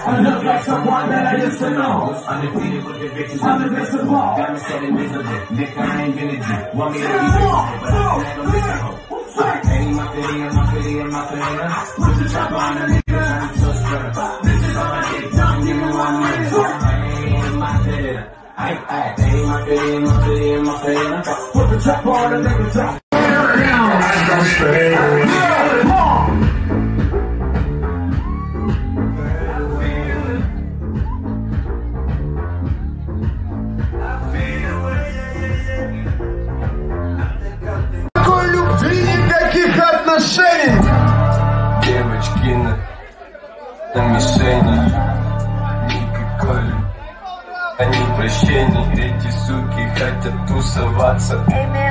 I look like someone that I used to know. Undefeated with the bitches, I'm invincible. Got me set invisible. Nigga, I ain't gonna do. Want me to be visible, but I can't no visible. Hey, my fitty, my fitty. Put the chopper on a nigga, turn to a stripper. Bitches on my dick, tongue, you know I'm ready. Hey, my fitty. Hey, my fitty. Put the chopper on a nigga, turn. Девочки на мишени, никакой они прощения. Эти суки хотят тусоваться.